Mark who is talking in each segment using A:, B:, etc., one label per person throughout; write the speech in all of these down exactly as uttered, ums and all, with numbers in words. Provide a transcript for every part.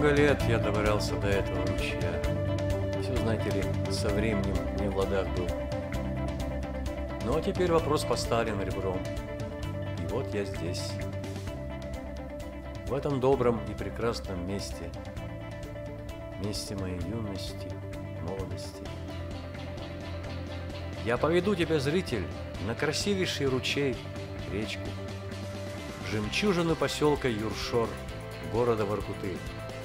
A: Много лет я добирался до этого ручья. Все, знаете ли, со временем не в ладах был. Ну а теперь вопрос поставлен ребром. И вот я здесь. В этом добром и прекрасном месте. Месте моей юности, молодости. Я поведу тебя, зритель, на красивейший ручей, речку, жемчужину поселка Юршор, города Воркуты.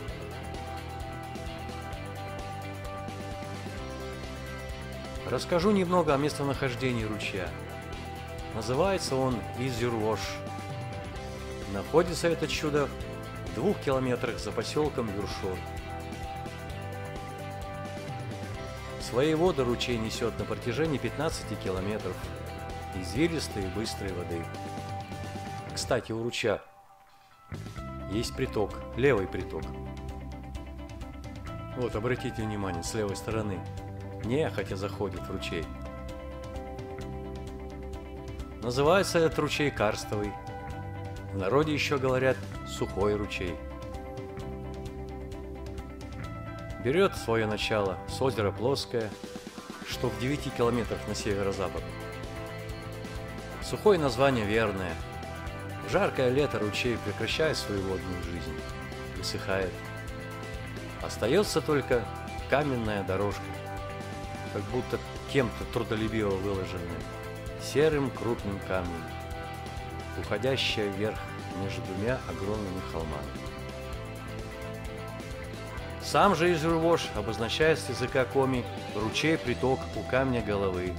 A: Расскажу немного о местонахождении ручья. Называется он Изюрвош. Находится это чудо в двух километрах за поселком Юршор. Свои воды ручей несет на протяжении пятнадцати километров извилистой и быстрой воды. Кстати, у ручья есть приток, левый приток. Вот, обратите внимание, с левой стороны нехотя заходит в ручей. Называется этот ручей карстовый. В народе еще говорят сухой ручей. Берет свое начало с озера Плоское, что в девяти километрах на северо-запад. Сухое название верное. В жаркое лето ручей прекращает свою водную жизнь, высыхает. Остается только каменная дорожка, как будто кем-то трудолюбиво выложенная, серым крупным камнем, уходящая вверх между двумя огромными холмами. Сам же Изюрвош обозначает с языка коми ручей-приток у камня головы.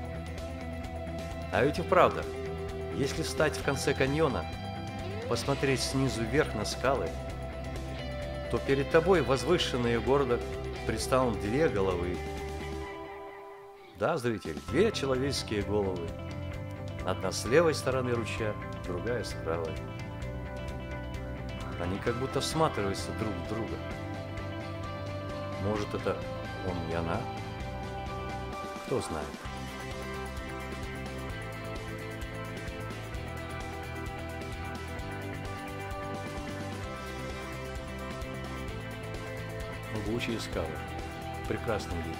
A: А ведь и правда, если встать в конце каньона, посмотреть снизу вверх на скалы, то перед тобой возвышенные города предстанут две головы. Да, зритель, две человеческие головы. Одна с левой стороны ручья, другая с правой. Они как будто всматриваются друг в друга. Может, это он и она? Кто знает. Могучие скалы. Прекрасный вид.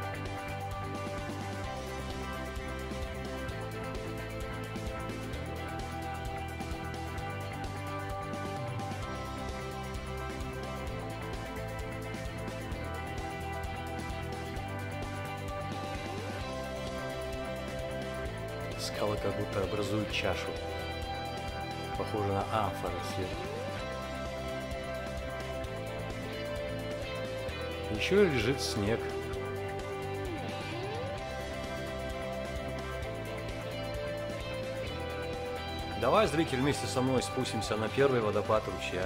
A: Скалы как будто образуют чашу, похоже на амфору сверху. Еще лежит снег. Давай, зритель, вместе со мной спустимся на первый водопад ручья.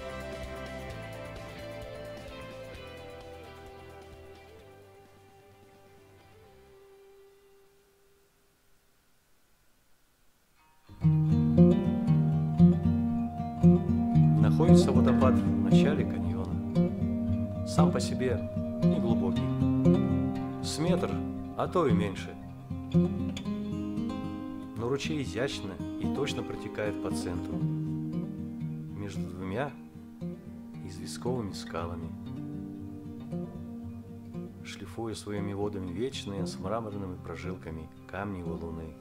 A: Находится водопад в начале каньона. Сам по себе неглубокий. С метр, а то и меньше. Но ручей изящно и точно протекает по центру, между двумя известковыми скалами, шлифуя своими водами вечные с мраморными прожилками камни и валуны.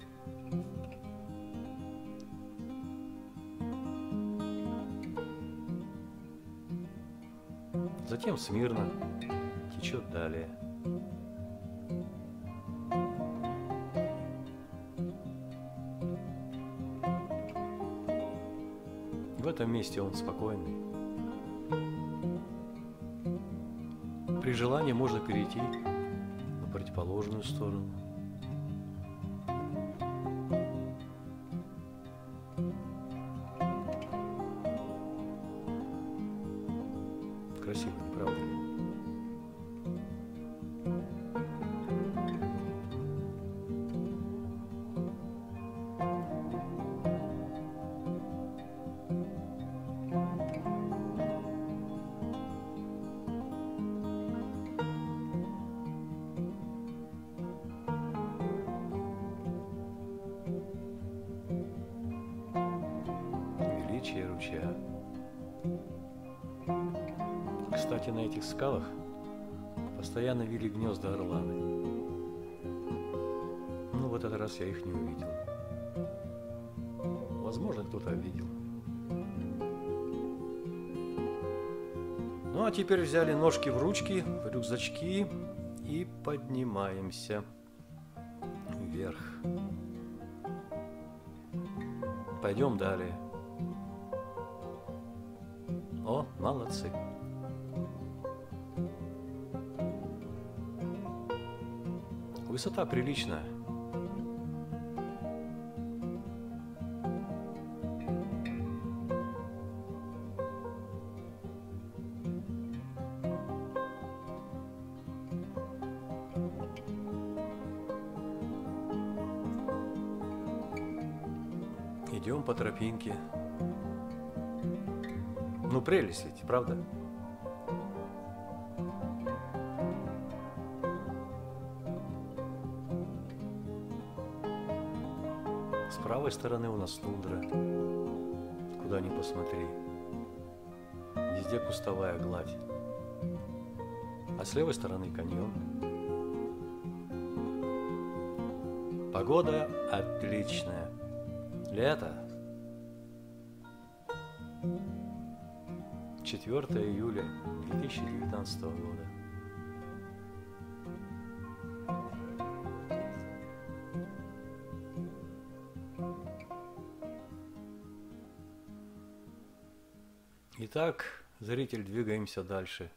A: Затем смирно течет далее. В этом месте он спокойный. При желании можно перейти на противоположную сторону. Красиво, не правда ли? Величие ручья. Кстати, на этих скалах постоянно вили гнезда орланы. Ну, в этот раз я их не увидел. Возможно, кто-то видел. Ну, а теперь взяли ножки в ручки, рюкзачки и поднимаемся вверх. Пойдем далее. О, молодцы. Высота приличная. Идем по тропинке. Ну, прелесть ведь, правда? С правой стороны у нас тундра. Куда ни посмотри. Везде кустовая гладь. А с левой стороны каньон. Погода отличная. Лето. четвёртое июля две тысячи девятнадцатого года. Итак, зритель, двигаемся дальше.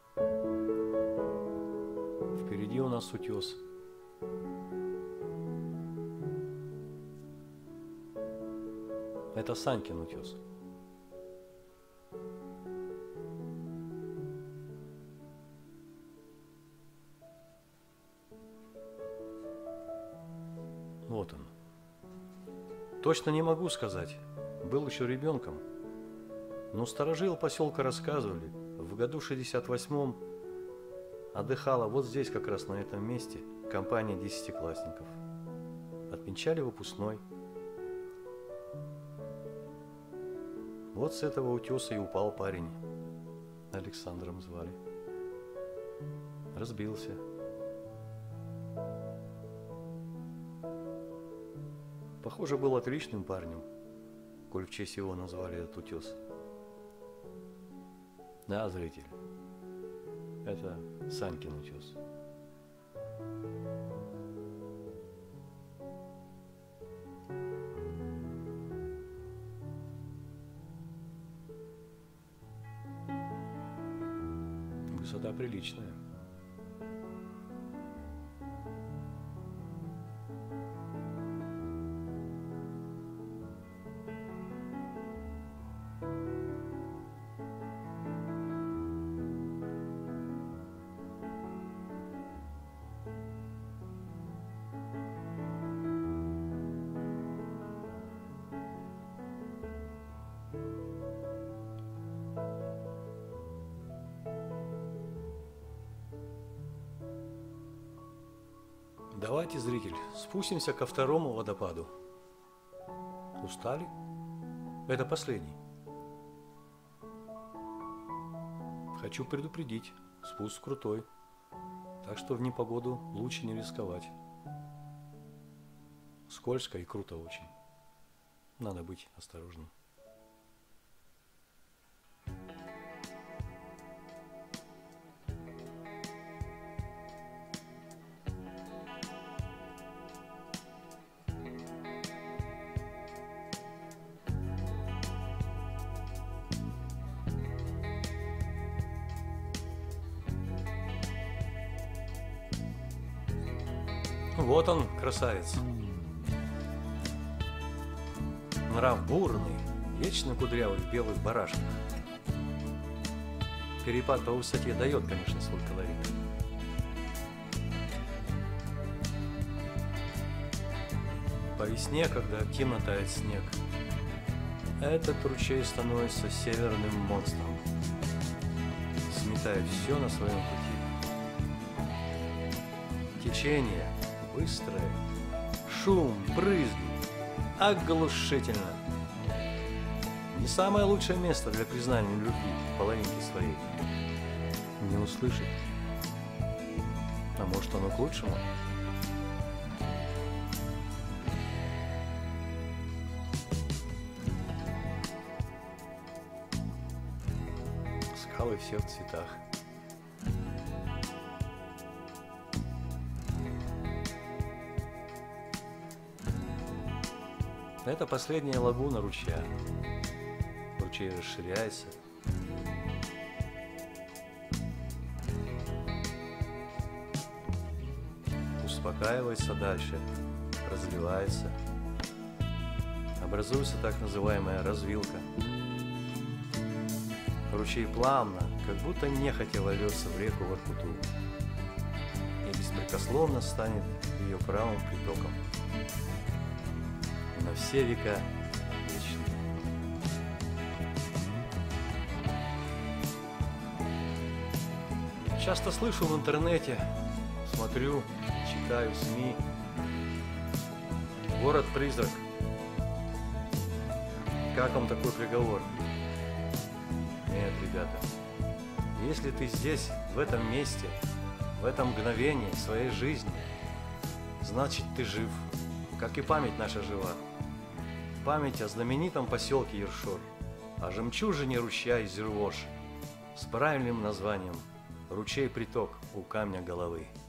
A: Впереди у нас утес. Это Санькин утес. Вот он. Точно не могу сказать. Был еще ребенком. Но старожилы поселка рассказывали, в году шестьдесят восьмом отдыхала вот здесь, как раз на этом месте, компания десятиклассников. Отмечали выпускной. Вот с этого утеса и упал парень. Александром звали. Разбился. Похоже, был отличным парнем, коль в честь его назвали этот утес. Да, зритель, это Санькин утес. Высота приличная. Давайте, зритель, спустимся ко второму водопаду. Устали? Это последний. Хочу предупредить, спуск крутой, так что в непогоду лучше не рисковать. Скользко и круто очень. Надо быть осторожным. Вот он, красавец. Нрав бурный, вечно кудрявый в белых барашках. Перепад по высоте дает, конечно, свой колорит. По весне, когда активно тает снег, этот ручей становится северным монстром, сметая все на своем пути. Течение быстрое, шум, брызги, оглушительно. Не самое лучшее место для признания любви половинки своей. не услышит. А может, оно к лучшему? Скалы все в цветах. Это последняя лагуна ручья. Ручей расширяется. Успокаивается дальше, разливается. Образуется так называемая развилка. Ручей плавно, как будто нехотя вольется в реку Воркуту и беспрекословно станет ее правым притоком на все века вечные. Часто слышу в интернете, смотрю, читаю СМИ. Город-призрак. Как вам такой приговор? Нет, ребята, если ты здесь, в этом месте, в этом мгновении своей жизни, значит ты жив, как и память наша жива. Память о знаменитом поселке Ершор, о жемчужине ручья Изервош с правильным названием «Ручей-приток у камня головы».